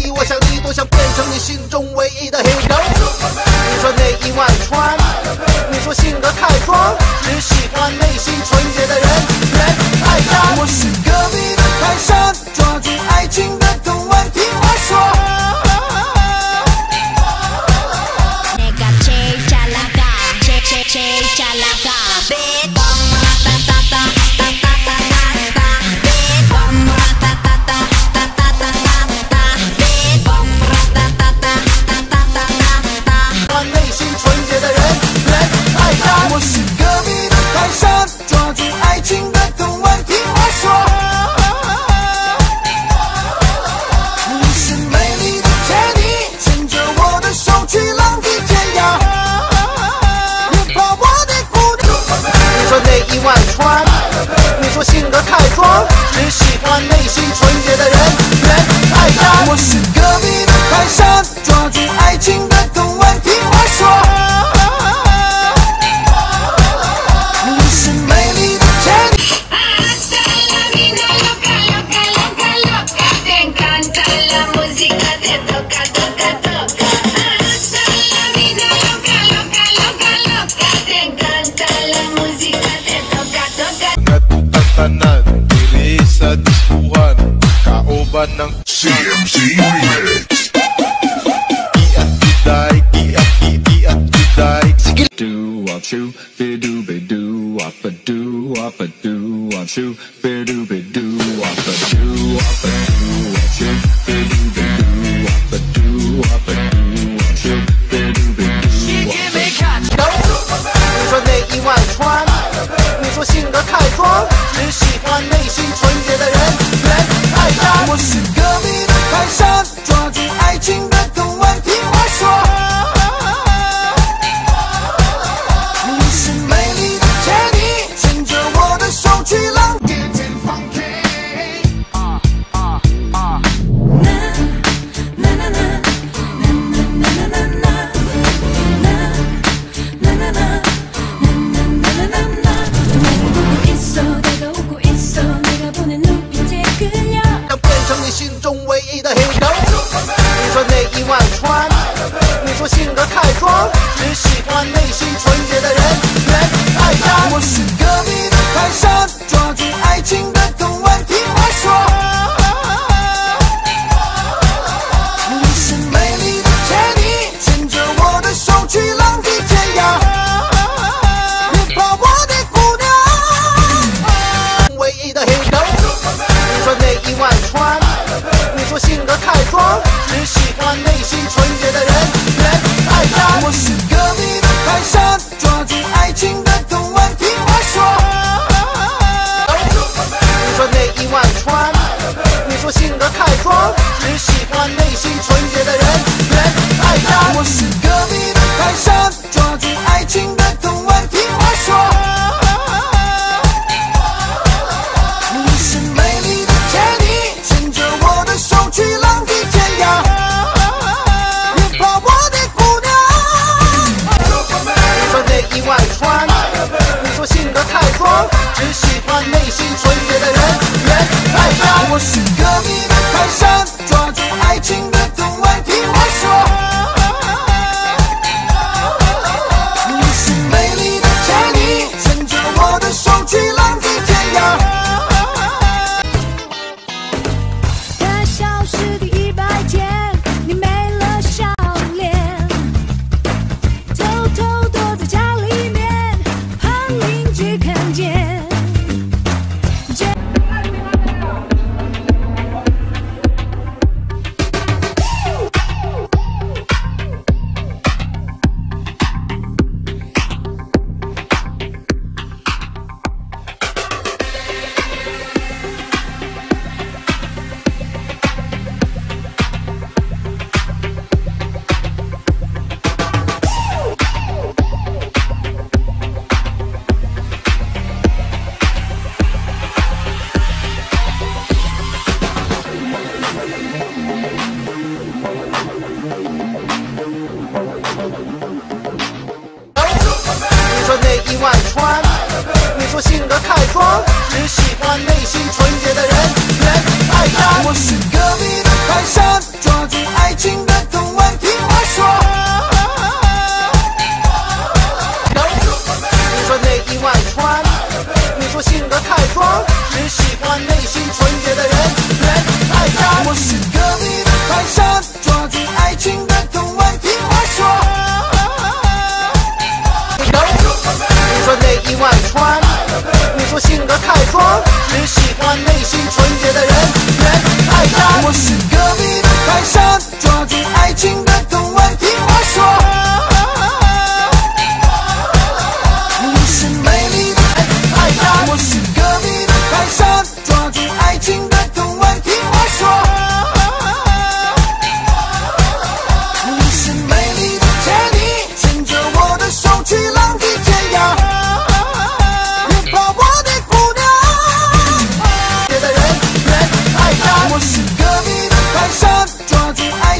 里，我想你多想变成你心中唯一的 hero。你说内衣外穿，你说性格太装，只喜欢内心纯洁的人，人太渣。 我是隔壁的泰山，抓住爱情的藤蔓，听我说。 我是隔壁的泰山，抓住爱情的藤蔓，听我说。你是美丽的天地，牵着我的手去浪迹天涯。别怕我的孤独。 你说内衣外穿，你说性格太装，只喜欢内心纯洁的人，人太渣。 我是隔壁的泰山，抓住爱情的藤蔓，听我说。 CMC Remix. Do want you, be do be do up a do up a do want you, be do be do up a do up a do want you, be do be do up a do up a do want you, be do be do up a do. 你说内衣外穿，你说性格太装，只喜欢内心纯洁的人，人太渣。 我是隔壁的泰山，抓住爱情的藤蔓，听我说。你是美丽的天地，牵着我的手去浪。 心中唯一的 hero。你说内衣外穿，你说性格太装，只喜欢内心纯洁的人，人太渣。 我是隔壁的泰山，抓住爱情的藤蔓，听我说。你是美丽的天地，牵着我的手去浪迹天涯。别怕我的姑娘， 唯一的 hero。你说内衣外穿。 你说性格太装，只喜欢内心纯洁的人，人太渣。 我是隔壁的泰山，抓住爱情的藤蔓，听我说。 你说内衣外穿，你说性格太装，只喜欢内心纯洁的人，人太渣。 我是隔壁的泰山，抓住爱情的藤蔓，听我说。 去浪迹天涯，别怕我的姑娘。 你说内衣外穿，你说性格太装，只喜欢内心纯洁的人，人太渣。 我是隔壁的泰山，抓住爱情的藤蔓，听我说。你是美丽的天地，牵着我的手去浪迹天涯。 外穿。你说性格太装，只喜欢内心纯洁的人，人太渣。 我是隔壁的泰山，抓住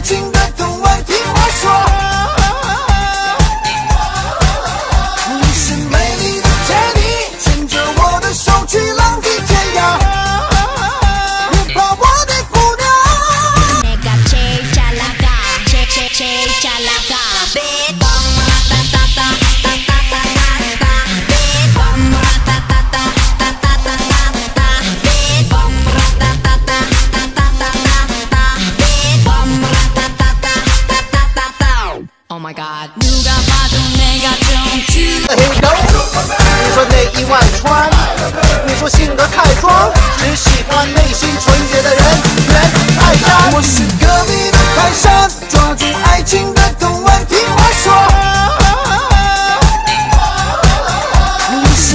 情的童玩，听我说。你是美丽的天地，牵着我的手去浪迹天涯。别怕我的姑娘。 내가 제일 잘 나가 제일 잘 나가 Big Bang 라따따따따따따따따 Big Bang 라따따따따따따따 Big Bang 라따따따따따따따 Big Bang 라따따따따따따 Oh my god 누가 봐도 내가 좀 cute 你说内衣外穿，你说性格太装，只喜欢内心纯洁的人，人太渣。 我是隔壁的泰山，抓住爱情的童玩，听我说。你是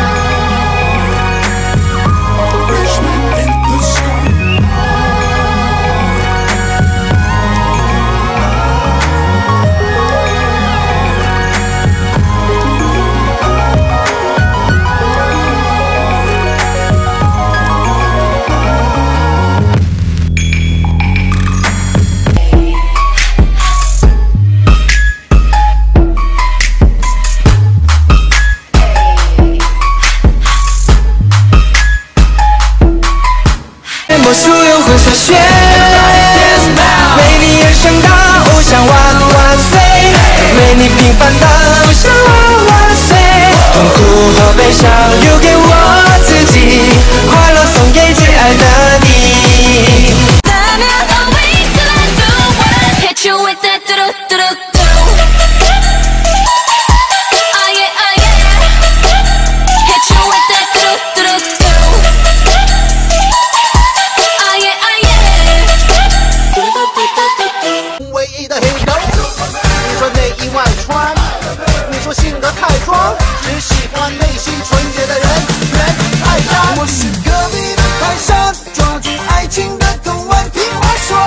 魔术又会下雪，为你而生的偶像万万岁，为你平凡的偶像万万岁，痛苦和悲伤留给我自己，快乐送给最爱的你。 Hit you with that do-do-do-do-do Oh yeah, oh yeah Hit you with that do-do-do-do Oh yeah, oh yeah 唯一的 hero。你说内衣外穿，你说性格太装，只喜欢内心纯洁的人，人太渣。 我是隔壁的泰山，抓住爱情的童玩，听我说。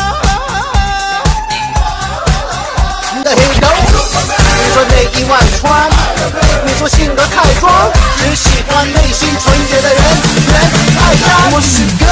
你的 hero。你说内衣外穿，你说性格太装，只喜欢内心纯洁的人，人太渣。 我是隔